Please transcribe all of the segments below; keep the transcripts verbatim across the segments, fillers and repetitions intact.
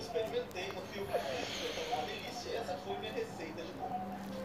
experimentei no filme, foi uma delícia. Essa foi minha receita de bolo.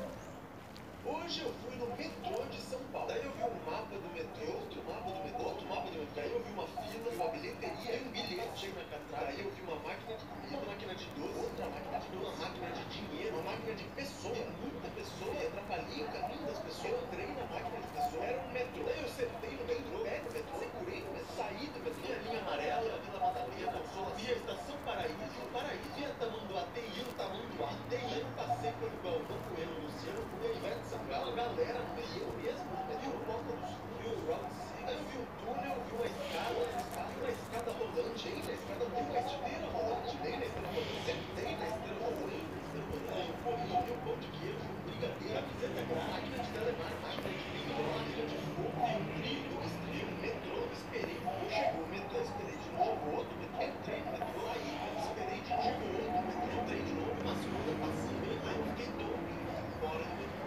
Hoje eu fui no metrô de São Paulo. Daí eu vi um mapa do metrô, outro mapa do metrô, outro mapa do metrô. Daí eu vi uma fila, uma bilheteria, um bilhete. Chego na catraca, daí eu vi uma máquina de comida, uma máquina de doce, outra máquina de doce, uma máquina de dinheiro, uma máquina de pessoa, muita pessoa. E atrapalhei o caminho das pessoas. Eu entrei na máquina de pessoa, era um metrô. Daí eu sentei no metrô, pé no metrô, segurei no metrô, saí do metrô. Vi a linha amarela, a Vila Madalena, vi a Estação Paraíso, o Paraíso, vi a Tamanduá, T I, o Tamanduá, T I. Eu passei pelo Galvão Bueno, Luciano, o Ivete Sangalo, galera, e eu mesmo, eu vi o Copa do Sul, vi o Rock City, eu vi um túnel, vi uma escada, vi uma escada rolante, aí na escada tem uma esteira rolante, dei na esteira rolante, sentei na esteira rolante, eu corri, vi um pão de queijo, vi um brigadeiro, camiseta grátis, máquina de telemar, máquina de vinho, máquina de fogo, vi um trio, dois trios, metrô, esperei, chegou o metrô, esperei de novo, outro metrô, entrei no metrô, aí, esperei de novo, outro metrô, entrei de novo, uma segunda passei, aí eu fiquei todo fora do metrô.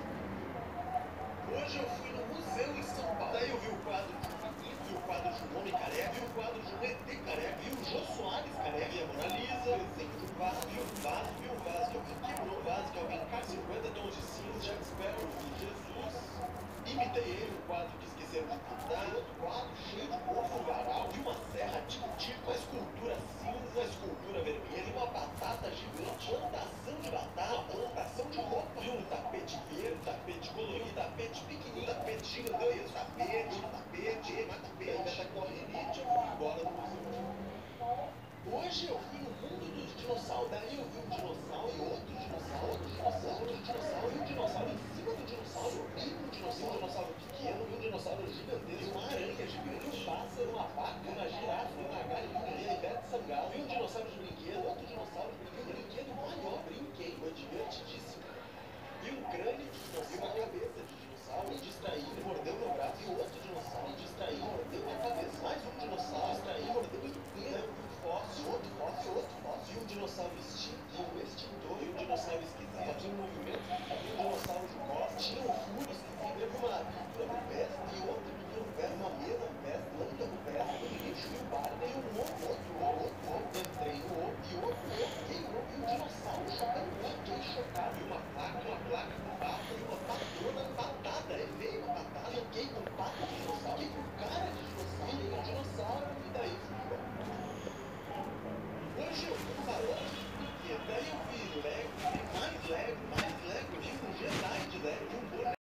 Hoje eu fui no museu em São Paulo. Daí eu vi o quadro de um menino, vi o quadro de um homem careca, vi o quadro de um E T careca, vi o Jô Soares careca, vi a Mona Lisa, o desenho de um vaso, vi um vaso, vi um vaso que alguém quebrou, um vaso que alguém caiu, cinquenta tons de cinza, Jack Sparrow, vi Jesus, imitei ele, um quadro que esqueceram de pintar, outro quadro cheio de mofo, um varal, vi uma serra tico-tico, uma escultura cinza, uma escultura vermelha, uma batata gigante, plantação de batata, uma plantação de roupa, vi um tapete verde, um tapete colorido, tapete pequenininho, tapete gigantesco, tapete, tapete, mais tapete, metacorrinite, eu fui embora do museu. Hoje eu fui no mundo dos dinossauros, daí eu vi um dinossauro e outro dinossauro, outro dinossauro, outro dinossauro, e um dinossauro em cima do dinossauro, e um dinossauro, um dinossauro pequeno, e um dinossauro gigantesco, e uma aranha gigante, um pássaro, uma vaca, uma girafa, uma galinha, e a Ivete Sangalo, e um dinossauro de brinquedo, outro dinossauro de brinquedo, um brinquedo maior, brinquei, foi divertidíssimo. E um crânio de dinossauro, e uma cabeça de dinossauro, e distraí, mordeu meu braço, e outro dinossauro, e distraí, mordeu